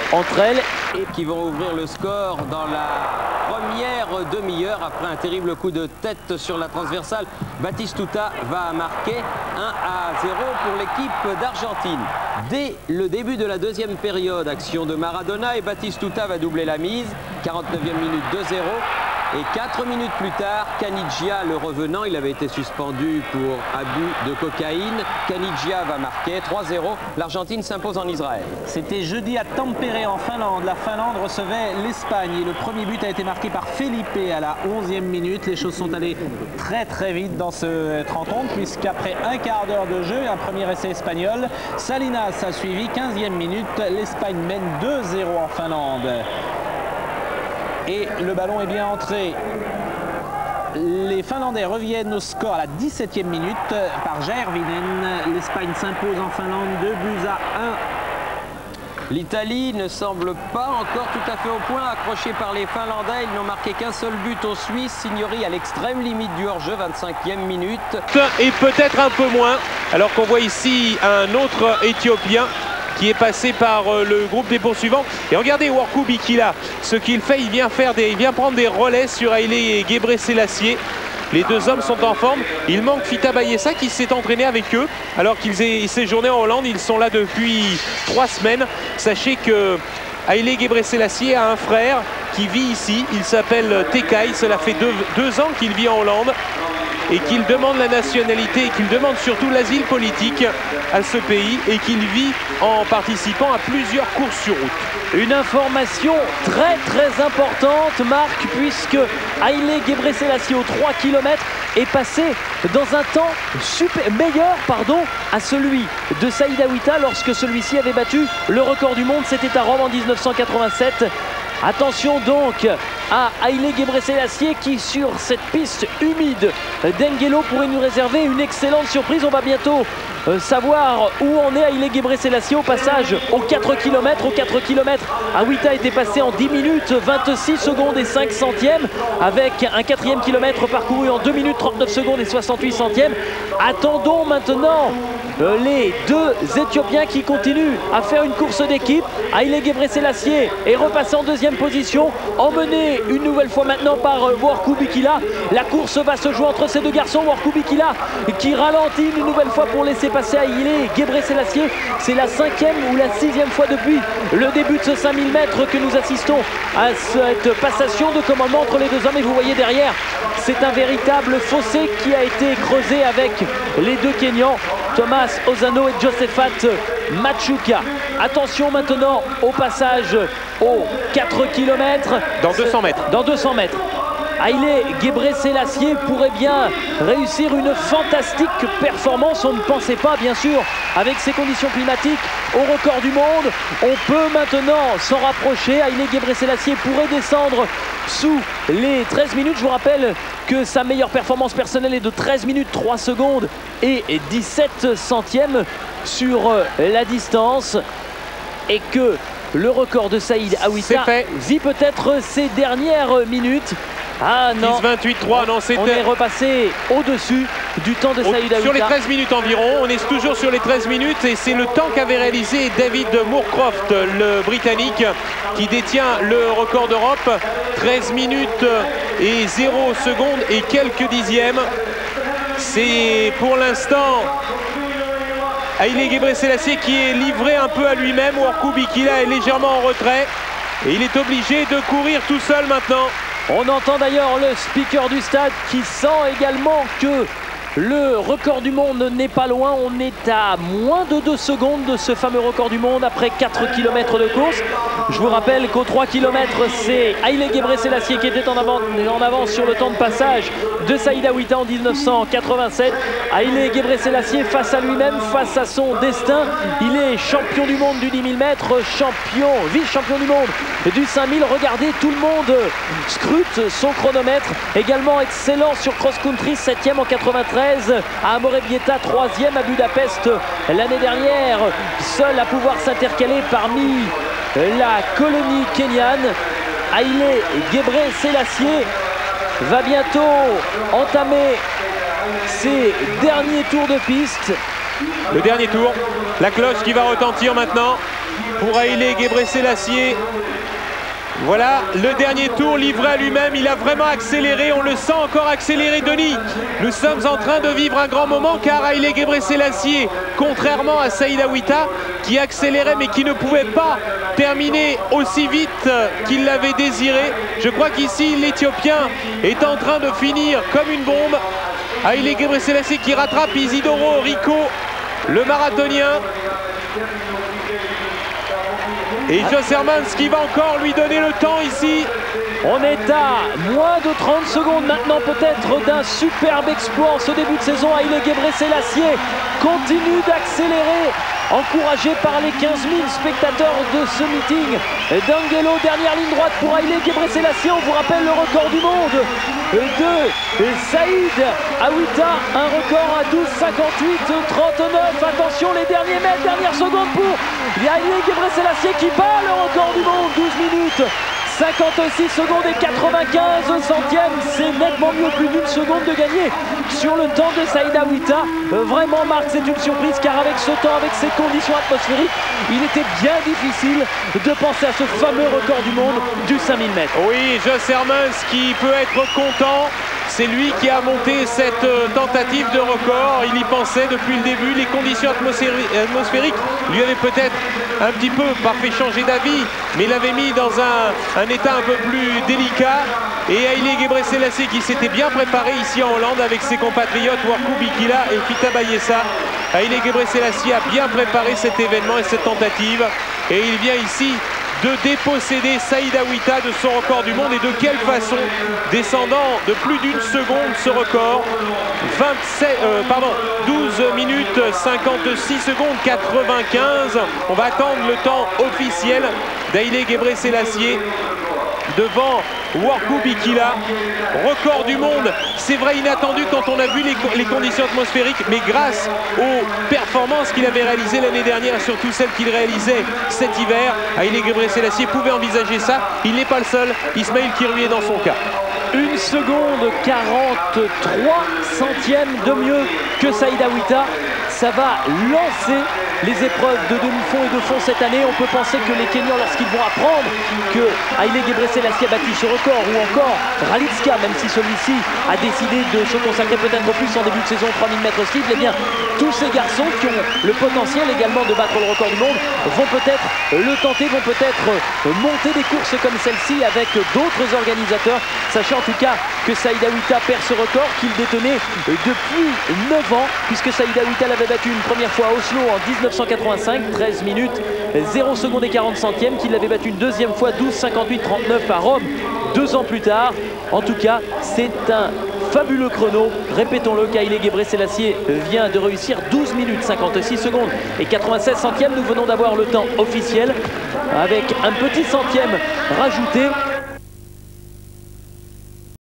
entre elles. Et qui vont ouvrir le score dans la première demi-heure après un terrible coup de tête sur la transversale. Batistuta va marquer 1-0 pour l'équipe d'Argentine. Dès le début de la deuxième période, action de Maradona et Batistuta va doubler la mise. 49e minute, 2-0. Et 4 minutes plus tard, Caniggia, le revenant, il avait été suspendu pour abus de cocaïne. Caniggia va marquer 3-0. L'Argentine s'impose en Israël. C'était jeudi à Tampere en Finlande. La Finlande recevait l'Espagne et le premier but a été marqué par Felipe à la 11e minute. Les choses sont allées très vite dans cette rencontre puisqu'après un quart d'heure de jeu et un premier essai espagnol, Salinas a suivi. 15e minute, l'Espagne mène 2-0 en Finlande. Et le ballon est bien entré. Les Finlandais reviennent au score à la 17e minute par Järvinen. L'Espagne s'impose en Finlande 2-1. L'Italie ne semble pas encore tout à fait au point, accroché par les Finlandais. Ils n'ont marqué qu'un seul but aux Suisses. Signori à l'extrême limite du hors-jeu, 25e minute. Et peut-être un peu moins, alors qu'on voit ici un autre Éthiopien qui est passé par le groupe des poursuivants. Et regardez Workou Bikila, ce qu'il fait, il vient prendre des relais sur Haïlé et Gebre Selassie. Les deux hommes sont en forme. Il manque Fita Bayessa qui s'est entraîné avec eux alors qu'ils aient séjourné en Hollande. Ils sont là depuis 3 semaines. Sachez que Haïlé Gebre Selassie a un frère qui vit ici. Il s'appelle Tekai. Cela fait deux ans qu'il vit en Hollande et qu'il demande la nationalité et qu'il demande surtout l'asile politique à ce pays et qu'il vit en participant à plusieurs courses sur route. Une information très importante, Marc, puisque Haïlé Gebre Selassie aux 3 km est passé dans un temps meilleur à celui de Saïd Aouita lorsque celui-ci avait battu le record du monde. C'était à Rome en 1987. Attention donc à Haïlé Gebre Selassie qui sur cette piste humide d'Engelo pourrait nous réserver une excellente surprise. On va bientôt savoir où en est Haïlé Gebre Selassie au passage aux 4 km. Aux 4 km, Aouita était passé en 10 minutes 26 secondes et 5 centièmes avec un 4e kilomètre parcouru en 2 minutes 39 secondes et 68 centièmes. Attendons maintenant les deux Éthiopiens qui continuent à faire une course d'équipe. Haïlé Gebre Selassie est repassé en 2e position, emmené une nouvelle fois maintenant par Workou Bikila. La course va se jouer entre ces deux garçons. Workou Bikila qui ralentit une nouvelle fois pour laisser passer Haïlé Gebre Selassie. C'est la 5e ou la 6e fois depuis le début de ce 5000 mètres que nous assistons à cette passation de commandement entre les deux hommes. Et vous voyez derrière, c'est un véritable fossé qui a été creusé avec les deux Kenyans, Thomas Ozano et Josephat Machuka. Attention maintenant au passage aux 4 km. Dans 200 mètres. Dans 200 mètres. Haïlé Gebre Selassie pourrait bien réussir une fantastique performance. On ne pensait pas, bien sûr, avec ces conditions climatiques, au record du monde. On peut maintenant s'en rapprocher. Haïlé Gebre Selassie pourrait descendre sous les 13 minutes. Je vous rappelle que sa meilleure performance personnelle est de 13 minutes 3 secondes et 17 centièmes sur la distance. Et que le record de Saïd Aouita vit peut-être ses dernières minutes. Ah non, 10-28-3, non, c'était... On est repassé au-dessus du temps de Saïd Aouita. Sur les 13 minutes environ, on est toujours sur les 13 minutes et c'est le temps qu'avait réalisé David Moorcroft, le Britannique, qui détient le record d'Europe. 13 minutes et 0 secondes et quelques dixièmes. C'est pour l'instant Haïlé Gebre Selassie qui est livré un peu à lui-même. Workou Bikila est légèrement en retrait et il est obligé de courir tout seul maintenant. On entend d'ailleurs le speaker du stade qui sent également que le record du monde n'est pas loin. On est à moins de 2 secondes de ce fameux record du monde après 4 km de course. Je vous rappelle qu'aux 3 km, c'est Haïlé Gebre Selassie qui était en avance sur le temps de passage de Saïd Aouita en 1987. Haïlé Gebre Selassie face à lui-même, face à son destin. Il est champion du monde du 10 000 mètres, vice-champion du monde du 5000. Regardez, tout le monde scrute son chronomètre. Également excellent sur cross-country, 7e en 93. À Amore Bieta, 3e à Budapest l'année dernière. Seul à pouvoir s'intercaler parmi la colonie kenyane. Haïlé Gebre Selassie va bientôt entamer ses derniers tours de piste. Le dernier tour, la cloche qui va retentir maintenant. pour Haile Gebrselassie. Voilà, le dernier tour livré à lui-même, il a vraiment accéléré, on le sent encore accéléré, Denis. Nous sommes en train de vivre un grand moment car Haile Gebrselassie, contrairement à Saïd Aouita, qui accélérait mais qui ne pouvait pas terminer aussi vite qu'il l'avait désiré. Je crois qu'ici, l'Éthiopien est en train de finir comme une bombe. Haile Gebrselassie qui rattrape Isidoro Rico, le marathonien. Et Jos Hermans qui va encore lui donner le temps ici. On est à moins de 30 secondes maintenant peut-être d'un superbe exploit en ce début de saison. Haile Gebrselassie continue d'accélérer, encouragé par les 15 000 spectateurs de ce meeting d'Angelo. Dernière ligne droite pour Haile Gebrselassie. On vous rappelle le record du monde de Saïd Aouita, un record à 12,58,39. Attention, les derniers mètres, dernière seconde pour Haile Gebrselassie qui bat le record du monde, 12 minutes 56 secondes et 95 centièmes. C'est nettement mieux, plus d'une seconde de gagner sur le temps de Saïd Aouita. Vraiment, Marc, c'est une surprise car avec ce temps, avec ces conditions atmosphériques, il était bien difficile de penser à ce fameux record du monde du 5000 mètres. Oui, Jos Hermans qui peut être content. C'est lui qui a monté cette tentative de record. Il y pensait depuis le début. Les conditions atmosphériques lui avaient peut-être un petit peu, pas fait changer d'avis, mais il l'avait mis dans un état un peu plus délicat. Et Haile Gebrselassie qui s'était bien préparé ici en Hollande avec ses compatriotes Warkou Bikila et Fita Bayessa. Haile Gebrselassie a bien préparé cet événement et cette tentative. Et il vient ici de déposséder Saïd Aouita de son record du monde. Et de quelle façon, descendant de plus d'une seconde ce record, 12 minutes 56 secondes 95. On va attendre le temps officiel d'Haile Gebrselassie devant Warkou Bikila. Record du monde, c'est vrai inattendu quand on a vu les conditions atmosphériques, mais grâce aux performances qu'il avait réalisées l'année dernière, surtout celles qu'il réalisait cet hiver, Haile Gebrselassie pouvait envisager ça. Il n'est pas le seul, Ismail Kirui est dans son cas. 1 seconde 43 centièmes de mieux que Saïd Aouita. Ça va lancer les épreuves de demi-fond et de fond cette année. On peut penser que les Kenyans, lorsqu'ils vont apprendre que Haile Gebrselassie a battu ce record, ou encore Ralitska, même si celui-ci a décidé de se consacrer peut-être plus en début de saison 3000 mètres cible, eh bien tous ces garçons qui ont le potentiel également de battre le record du monde vont peut-être le tenter, vont peut-être monter des courses comme celle-ci avec d'autres organisateurs, sachant en tout cas que Saïd Aouita perd ce record qu'il détenait depuis 9 ans, puisque Saïd Aouita l'avait battu une première fois à Oslo en 1985, 13 minutes 0 secondes et 40 centièmes, qu'il l'avait battu une deuxième fois 12,58,39 à Rome 2 ans plus tard. En tout cas, c'est un fabuleux chrono. Répétons-le, Haile Gebrselassie vient de réussir 12 minutes 56 secondes et 96 centièmes. Nous venons d'avoir le temps officiel avec un petit centième rajouté.